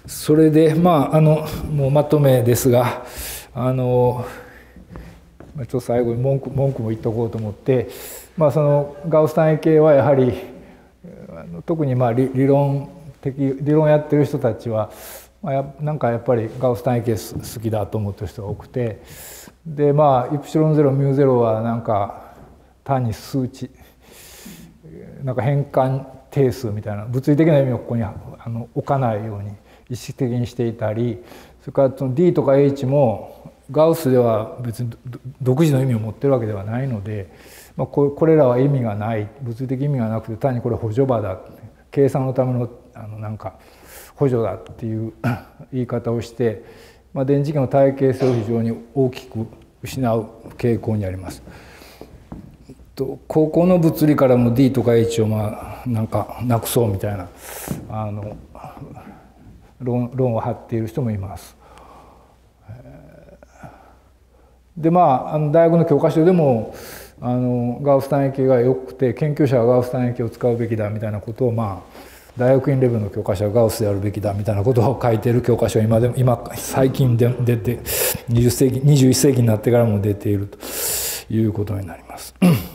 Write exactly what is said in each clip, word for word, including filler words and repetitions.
それでまああのもうまとめですが、あのちょっと最後に文句文句も言っとこうと思って、まあ、そのガウス単位系はやはり特にまあ 理, 理論的理論やってる人たちは、まあ、やなんかやっぱりガウス単位系好きだと思ってる人が多くて、でまあイプシロンゼロミューゼロはなんか単に数値なんか変換定数みたいな物理的な意味をここにあの置かないように意識的にしていたり、それからその D とか H もガウスでは別に独自の意味を持ってるわけではないので、まあ、これらは意味がない物理的意味がなくて単にこれ補助場だ計算のためのあのなんか補助だっていう言い方をして、まあ、電磁気の体系性を非常に大きく失う傾向にあります。高校の物理からも D とか H をまあなんかなくそうみたいなあの 論, 論を張っている人もいます。でまああの大学の教科書でもあのガウス単位系がよくて研究者はガウス単位系を使うべきだみたいなことをまあ大学院レベルの教科書はガウスであるべきだみたいなことを書いている教科書は今でも今最近で出てにじゅっ世紀にじゅういっ世紀になってからも出ているということになります。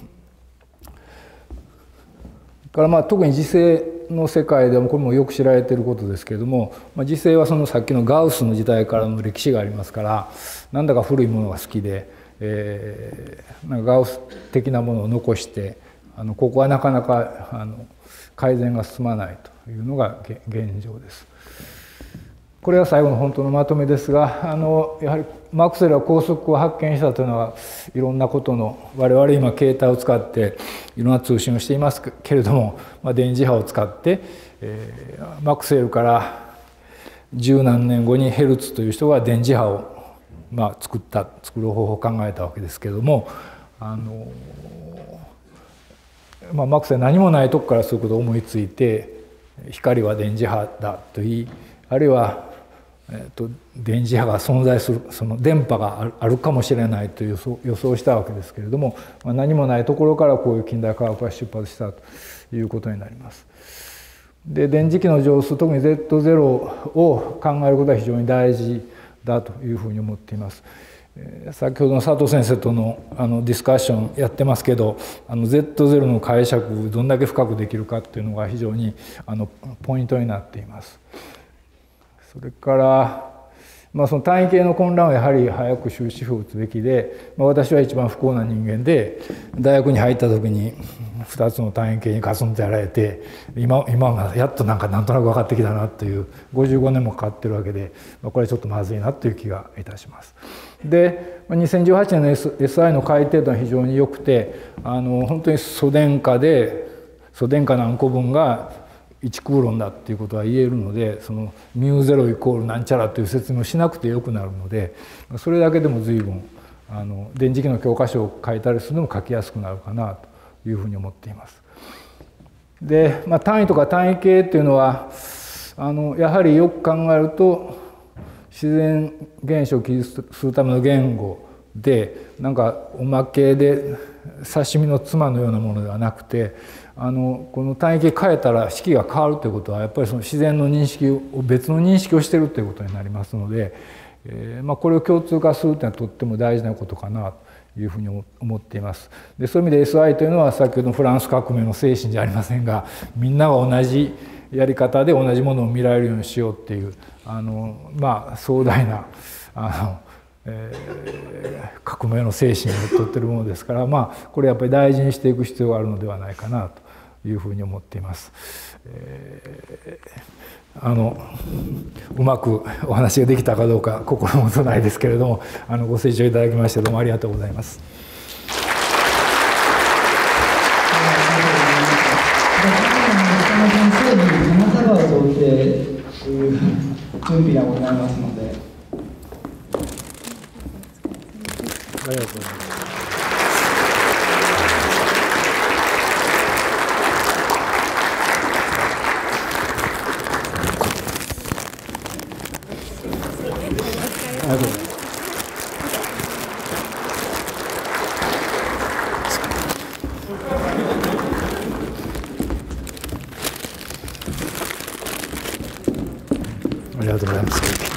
からまあ特に磁性の世界でもこれもよく知られていることですけれども、まあ、磁性はそのさっきのガウスの時代からの歴史がありますからなんだか古いものが好きで、えー、なんかガウス的なものを残してあのここはなかなかあの改善が進まないというのが現状です。これが最後の本当のまとめですが、あのやはりマクスウェルは光速を発見したというのはいろんなことの我々今携帯を使っていろんな通信をしていますけれども、まあ、電磁波を使って、えー、マクスウェルから十何年後にヘルツという人が電磁波を、まあ、作った作る方法を考えたわけですけれども、あの、まあ、マクスウェルは何もないとこからそういうことを思いついて光は電磁波だと言い、あるいはえー、と電磁波が存在するその電波があるかもしれないという予想したわけですけれども、まあ、何もないところからこういう近代科学が出発したということになります。で電磁気の乗数特に ゼットゼロ を考えることは非常に大事だというふうに思っています。えー、先ほどの佐藤先生とのあのディスカッションやってますけど、あの ゼットゼロ の解釈をどんだけ深くできるかっていうのが非常にあのポイントになっています。それから、まあ、その単位系の混乱はやはり早く終止符を打つべきで、まあ、私は一番不幸な人間で大学に入った時にふたつの単位系にガツンとやられて今今がやっとなんかなんとなく分かってきたなというごじゅうごねんもかかってるわけで、まあ、これはちょっとまずいなという気がいたします。でにせんじゅうはちねんの エスアイ の改定というのは非常に良くて、あの本当に素電荷で素電荷何個分がいちクーロンだっていうことは言えるので、そのミューゼロイコールなんちゃらという説明をしなくてよくなるので、それだけでも随分あの電磁気の教科書を書いたりするのも書きやすくなるかなというふうに思っています。で、まあ、単位とか単位系っていうのはあのやはりよく考えると自然現象を記述するための言語でなんかおまけで刺身の妻のようなものではなくて、あのこの単位系変えたら式が変わるということはやっぱりその自然の認識を別の認識をしているということになりますので、えーまあ、これを共通化するというのはとっても大事なことかなというふうに思っています。でそういう意味で エスアイ というのは先ほどのフランス革命の精神じゃありませんが、みんなが同じやり方で同じものを見られるようにしようっていうあのまあ壮大なあのえー、革命の精神をとっているものですから、まあこれやっぱり大事にしていく必要があるのではないかなというふうに思っています。えー、あのうまくお話ができたかどうか心もとないですけれども、あのご清聴いただきましてどうもありがとうございます。 金沢を通って準備がございますので。 ありがとうございます。ありがとうございます。あありがとうございます。